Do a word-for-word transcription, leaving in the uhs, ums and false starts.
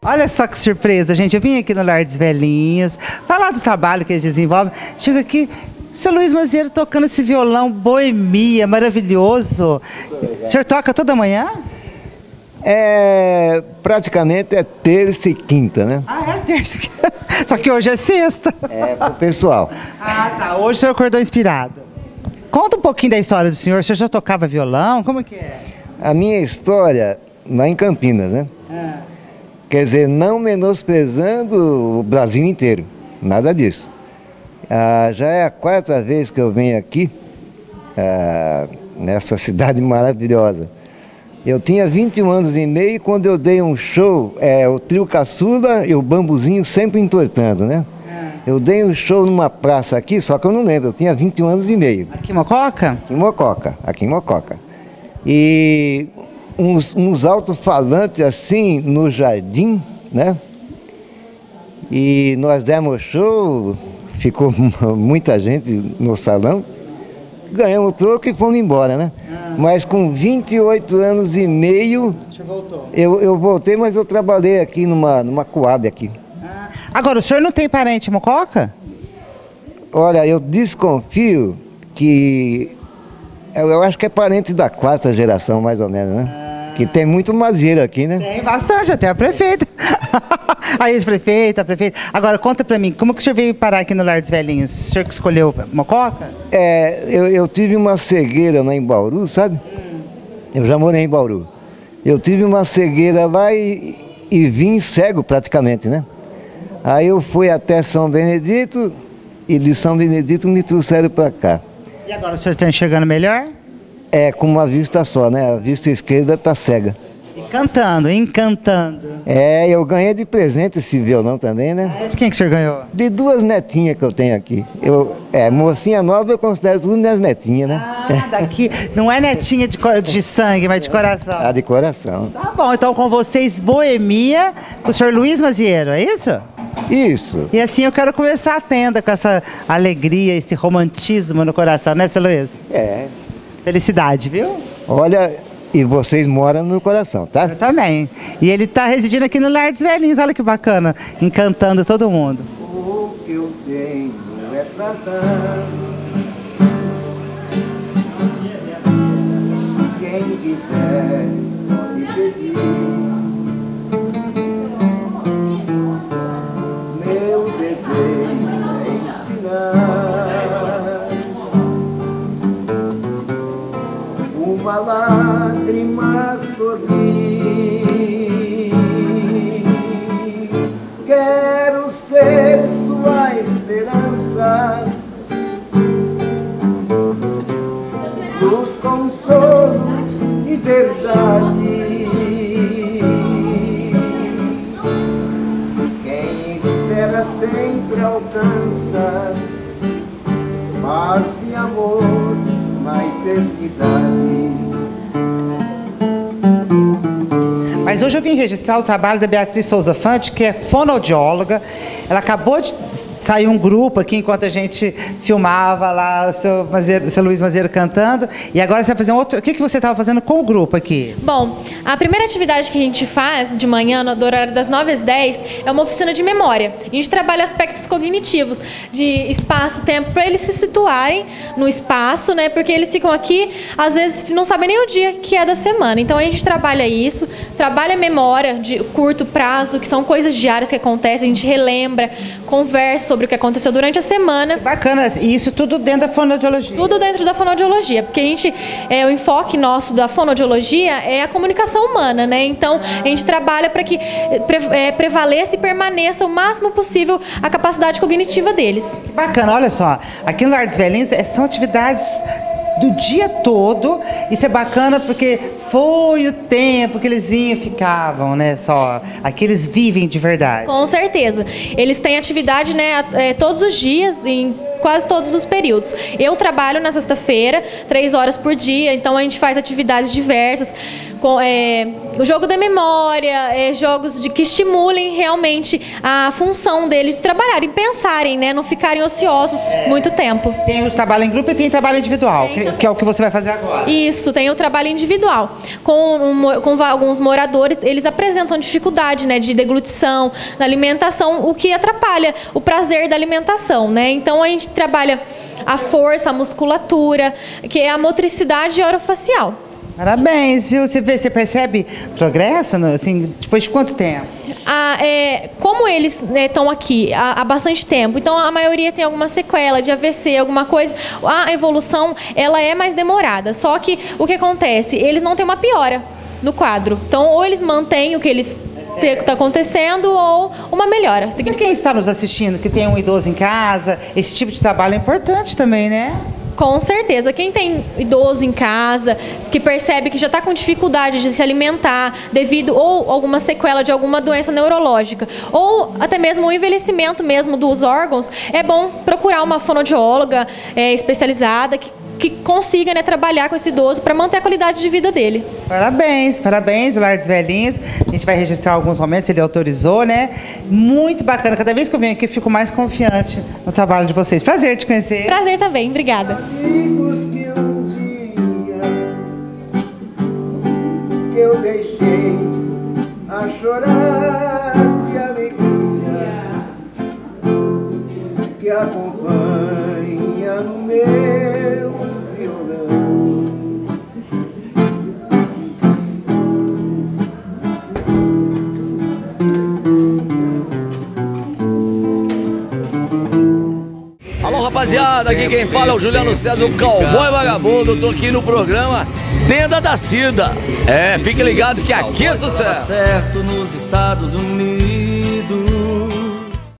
Olha só que surpresa, gente. Eu vim aqui no Lar dos Velhinhos, falar do trabalho que eles desenvolvem. Chego aqui, seu Luiz Mazieiro tocando esse violão boemia, maravilhoso. O senhor toca toda manhã? É, praticamente é terça e quinta, né? Ah, é terça e quinta. Só que hoje é sexta. É, pro pessoal. Ah, tá. Hoje o senhor acordou inspirado. Conta um pouquinho da história do senhor. O senhor já tocava violão? Como é que é? A minha história lá em Campinas, né? Ah. Quer dizer, não menosprezando o Brasil inteiro, nada disso. Ah, já é a quarta vez que eu venho aqui, ah, nessa cidade maravilhosa. Eu tinha vinte e um anos e meio quando eu dei um show, é, o trio caçula e o bambuzinho sempre entortando, né? Ah. Eu dei um show numa praça aqui, só que eu não lembro, eu tinha vinte e um anos e meio. Aqui em Mococa? Aqui em Mococa, aqui em Mococa. E uns, uns alto-falantes assim no jardim, né? E nós demos show, ficou muita gente no salão, ganhamos o troco e fomos embora, né? Ah. Mas com vinte e oito anos e meio, você voltou. Eu, eu voltei, mas eu trabalhei aqui numa, numa Coab aqui. Ah. Agora, o senhor não tem parente em Mococa? Olha, eu desconfio que, eu, eu acho que é parente da quarta geração, mais ou menos, né? Ah. Que tem muito mazieiro aqui, né? Tem bastante, até a prefeita. A ex-prefeita, a prefeita. Agora, conta pra mim, como que o senhor veio parar aqui no Lar dos Velhinhos? O senhor que escolheu Mococa? É, eu, eu tive uma cegueira lá em Bauru, sabe? Hum. Eu já morei em Bauru. Eu tive uma cegueira lá e, e vim cego praticamente, né? Aí eu fui até São Benedito e de São Benedito me trouxeram pra cá. E agora o senhor está enxergando melhor? É, com uma vista só, né? A vista esquerda tá cega. E cantando, encantando. É, eu ganhei de presente esse violão também, né? É, de quem que o senhor ganhou? De duas netinhas que eu tenho aqui. Eu, é, mocinha nova eu considero tudo minhas netinhas, né? Ah, daqui. Não é netinha de, de sangue, mas de coração. Ah, de coração. Tá bom, então com vocês, Boemia, com o senhor Luiz Mazieiro, é isso? Isso. E assim eu quero começar a tenda com essa alegria, esse romantismo no coração, né, seu Luiz? É. Felicidade, viu? Olha, e vocês moram no coração, tá? Eu também. E ele tá residindo aqui no Lar dos Velhinhos, olha que bacana, encantando todo mundo. O que eu tenho é pra dar. Quem quiser pode pedir. Meu desejo é ensinar uma lágrima sorrir. Quero ser sua esperança, luz, consolo e verdade. Quem espera sempre alcança paz e amor na eternidade. Mas hoje eu vim registrar o trabalho da Beatriz Souza Fante, que é fonoaudióloga. Ela acabou de sair um grupo aqui enquanto a gente filmava lá o seu, Mazieiro, o seu Luiz Mazieiro cantando. E agora você vai fazer um outro... O que, que você estava fazendo com o grupo aqui? Bom, a primeira atividade que a gente faz de manhã, no horário das nove às dez, é uma oficina de memória. A gente trabalha aspectos cognitivos, de espaço, tempo, para eles se situarem no espaço, né? Porque eles ficam aqui, às vezes não sabem nem o dia que é da semana. Então a gente trabalha isso, trabalha a memória de curto prazo, que são coisas diárias que acontecem, a gente relembra, conversa sobre o que aconteceu durante a semana. Bacana, e isso tudo dentro da fonoaudiologia? Tudo dentro da fonoaudiologia, porque a gente, é, o enfoque nosso da fonoaudiologia é a comunicação humana, né? Então, a gente trabalha para que pre, é, prevaleça e permaneça o máximo possível a capacidade cognitiva deles. Bacana, olha só, aqui no Lar dos Velhinhos são atividades do dia todo. Isso é bacana porque foi o tempo que eles vinham e ficavam, né? Só aqui eles vivem de verdade. Com certeza. Eles têm atividade, né, é, todos os dias, em quase todos os períodos. Eu trabalho na sexta-feira, três horas por dia, então a gente faz atividades diversas, com é, o jogo da memória, é, jogos de, que estimulem realmente a função deles de trabalharem, pensarem, né, não ficarem ociosos muito tempo. Tem o trabalho em grupo e tem trabalho individual, que, que é o que você vai fazer agora. Isso, tem o trabalho individual. com, um, com alguns moradores, eles apresentam dificuldade, né, de deglutição, na alimentação, o que atrapalha o prazer da alimentação, né? Então a gente trabalha a força, a musculatura, que é a motricidade orofacial. Parabéns, viu? Você, vê, você percebe progresso, assim, depois de quanto tempo? Ah, é, como eles estão, né, aqui há, há bastante tempo, então a maioria tem alguma sequela de A V C, alguma coisa, a evolução ela é mais demorada. Só que o que acontece? Eles não têm uma piora no quadro. Então, ou eles mantêm o que eles está acontecendo ou uma melhora. Para quem está nos assistindo, que tem um idoso em casa, esse tipo de trabalho é importante também, né? Com certeza. Quem tem idoso em casa, que percebe que já está com dificuldade de se alimentar devido ou alguma sequela de alguma doença neurológica, ou até mesmo o envelhecimento mesmo dos órgãos, é bom procurar uma fonoaudióloga é, especializada que que consiga, né, trabalhar com esse idoso para manter a qualidade de vida dele. Parabéns, parabéns, o Lar dos Velhinhos. A gente vai registrar alguns momentos, ele autorizou, né? Muito bacana. Cada vez que eu venho aqui, eu fico mais confiante no trabalho de vocês. Prazer te conhecer. Prazer também, obrigada. Amigos que um dia que eu deixei a chorar de alegria que acompanha no meu violão. Alô, rapaziada, aqui quem fala é o Juliano César, o Cowboy Vagabundo. Eu tô aqui no programa Tenda da Cida. É, fique ligado que aqui é sucesso. Certo nos Estados Unidos.